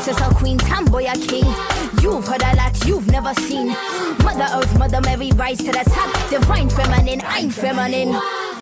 princess or queen, tomboy or king. You've heard a lot you've never seen. Mother Earth, Mother Mary, rise to the top. Divine feminine, I'm feminine.